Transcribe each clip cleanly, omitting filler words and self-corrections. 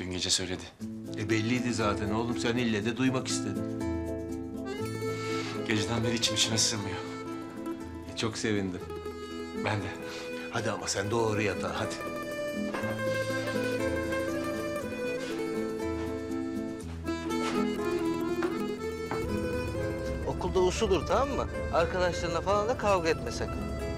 Dün gece söyledi. Belliydi zaten oğlum. Sen ille de duymak istedin. Geceden beri içim içime sığmıyor. Çok sevindim. Ben de. Hadi ama sen doğru yatağa hadi. Okulda usludur, tamam mı? Arkadaşlarına falan da kavga etme sakın.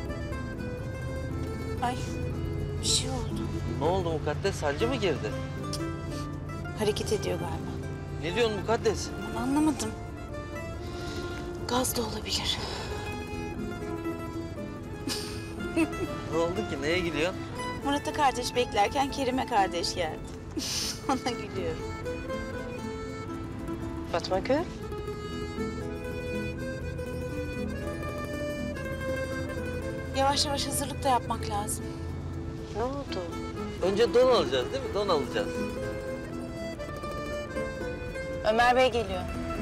Ay bir şey oldu. Ne oldu Mukaddes? Sancı mı girdi? Hareket ediyor galiba. Ne diyorsun Mukaddes? Anlamadım. Gaz da olabilir. Ne oldu ki? Neye gülüyorsun? Murat'a kardeş beklerken Kerim'e kardeş geldi. Ona gülüyorum. Fatma Gül. Yavaş yavaş hazırlık da yapmak lazım. Ne oldu? Önce don alacağız değil mi? Don alacağız. Ömer Bey geliyor.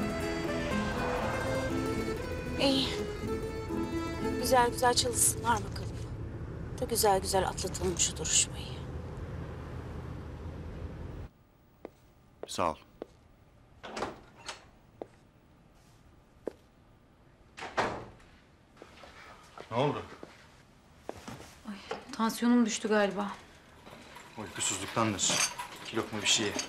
İyi. Güzel güzel çalışsınlar bakalım. Da güzel güzel atlatalım şu duruşmayı. Sağ ol. Ne oldu? Tansiyonum düştü galiba. Uykusuzluktandır. 2 lokma bir şey ye.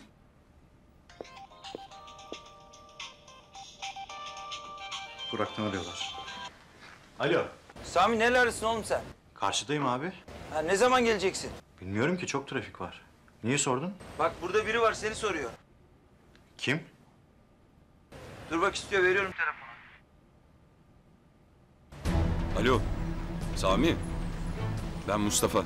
Burak'tan arıyorlar. Alo. Sami nerelerdesin oğlum sen? Karşıdayım abi. Ha, ne zaman geleceksin? Bilmiyorum ki, çok trafik var. Niye sordun? Bak burada biri var seni soruyor. Kim? Dur bak istiyor veriyorum telefonu. Alo. Sami. Ben Mustafa.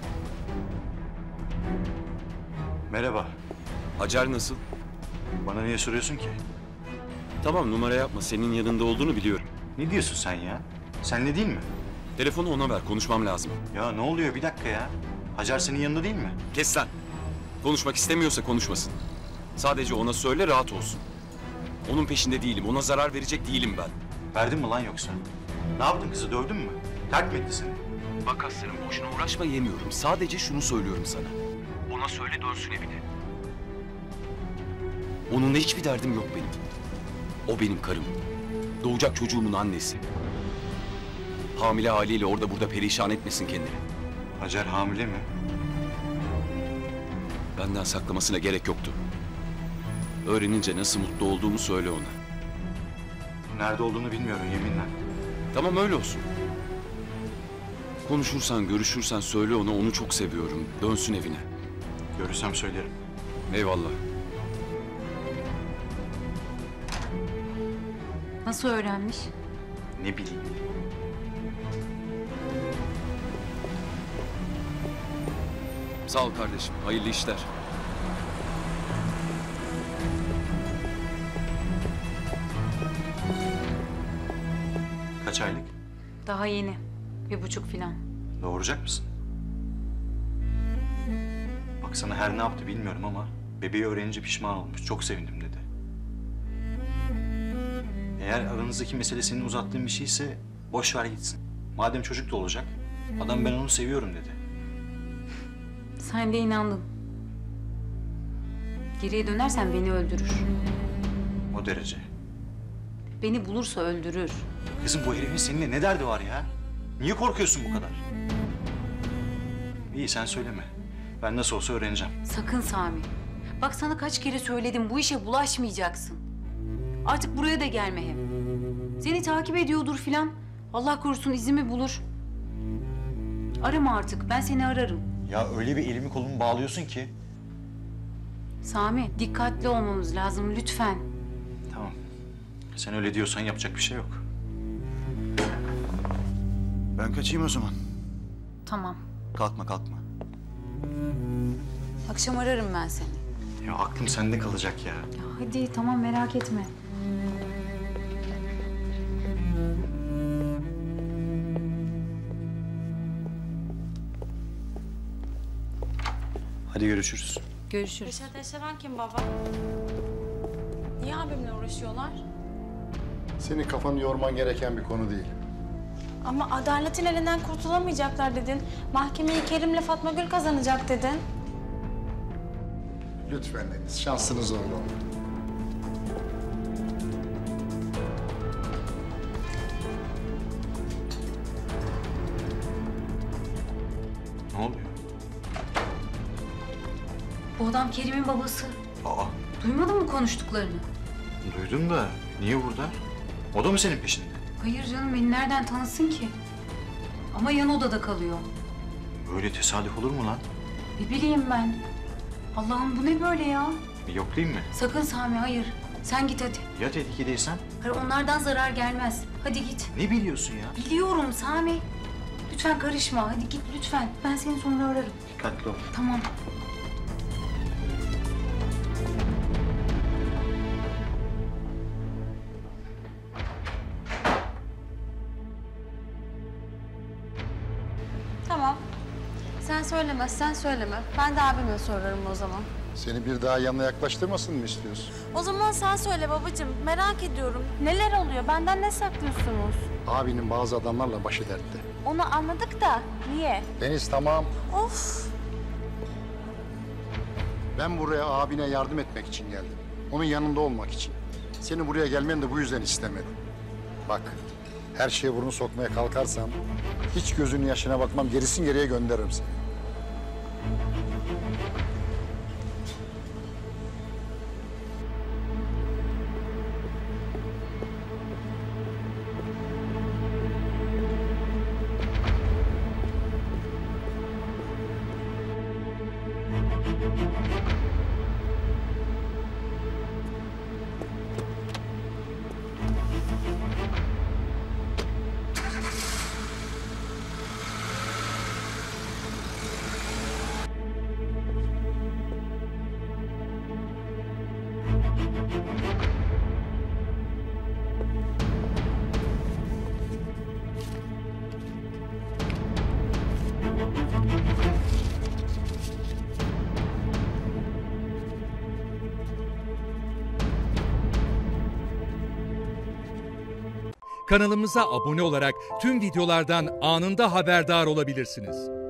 Merhaba. Hacer nasıl? Bana niye soruyorsun ki? Tamam numara yapma. Senin yanında olduğunu biliyorum. Ne diyorsun sen ya? Senle değil mi? Telefonu ona ver. Konuşmam lazım. Ya ne oluyor? Bir dakika ya. Hacer senin yanında değil mi? Kes lan. Konuşmak istemiyorsa konuşmasın. Sadece ona söyle rahat olsun. Onun peşinde değilim. Ona zarar verecek değilim ben. Verdin mi lan yoksa? Ne yaptın, kızı dövdün mü? Terk mi etti seni? Bak aslanım boşuna uğraşma yemiyorum. Sadece şunu söylüyorum sana. Ona söyle dönsün evine. Onunla hiçbir derdim yok benim. O benim karım. Doğacak çocuğumun annesi. Hamile haliyle orada burada perişan etmesin kendini. Hacer hamile mi? Benden saklamasına gerek yoktu. Öğrenince nasıl mutlu olduğumu söyle ona. Nerede olduğunu bilmiyorum yeminle. Tamam öyle olsun. Konuşursan, görüşürsen söyle ona onu çok seviyorum. Dönsün evine. Görürsem söylerim. Eyvallah. Nasıl öğrenmiş? Ne bileyim. Sağ ol kardeşim. Hayırlı işler. Kaç aylık? Daha yeni. 1,5 falan. Doğuracak mısın? Bak sana her ne yaptı bilmiyorum ama bebeği öğrenince pişman olmuş. Çok sevindim dedi. Eğer aranızdaki mesele senin uzattığın bir şeyse boş ver gitsin. Madem çocuk da olacak, adam ben onu seviyorum dedi. Sen de inandın. Geriye dönersen beni öldürür. O derece. Beni bulursa öldürür. Kızım bu herifin seninle ne derdi var ya? Niye korkuyorsun bu kadar? İyi sen söyleme. Ben nasıl olsa öğreneceğim. Sakın Sami. Bak sana kaç kere söyledim bu işe bulaşmayacaksın. Artık buraya da gelme hem. Seni takip ediyordur filan. Allah korusun izimi bulur. Arama artık ben seni ararım. Ya öyle bir elimi kolumu bağlıyorsun ki. Sami dikkatli olmamız lazım lütfen. Tamam. Sen öyle diyorsan yapacak bir şey yok. Ben kaçayım o zaman. Tamam. Kalkma kalkma. Akşam ararım ben seni. Ya aklım sende kalacak ya. Ya hadi tamam merak etme. Hadi görüşürüz. Görüşürüz. Reşat Eşeven kim baba? Niye abimle uğraşıyorlar? Senin kafanı yorman gereken bir konu değil. Ama adaletin elinden kurtulamayacaklar dedin. Mahkemeyi Kerim'le Fatma Gül kazanacak dedin. Lütfen Deniz, şansını zorlama. Ne oluyor? Bu adam Kerim'in babası. Aa, Duymadın mı konuştuklarını? duydum da niye burada? O da mı senin peşinde? Hayır canım, beni nereden tanısın ki? Ama yan odada kalıyor. Böyle tesadüf olur mu lan? Ne bileyim ben. Allah'ım bu ne böyle ya? Bir yoklayayım mı? Sakın Sami, hayır. Sen git hadi. Ya tehlikedeysen? Hayır, onlardan zarar gelmez. Hadi git. Ne biliyorsun ya? Biliyorum Sami. Lütfen karışma. Hadi git lütfen. Ben seni sonra ararım. Dikkatli ol. Tamam. Tamam. Sen söylemezsen söyleme. Ben de abime sorarım o zaman. Seni bir daha yanına yaklaştırmasın mı istiyorsun? O zaman sen söyle babacığım. Merak ediyorum. Neler oluyor? Benden ne saklıyorsunuz? Abinin bazı adamlarla başı dertte. Onu anladık da niye? Deniz tamam. Of. Ben buraya abine yardım etmek için geldim. Onun yanında olmak için. Seni buraya gelmeni de bu yüzden istemedim. Bak, her şeye burnu sokmaya kalkarsam hiç gözünün yaşına bakmam, gerisin geriye gönderirim seni. Kanalımıza abone olarak tüm videolardan anında haberdar olabilirsiniz.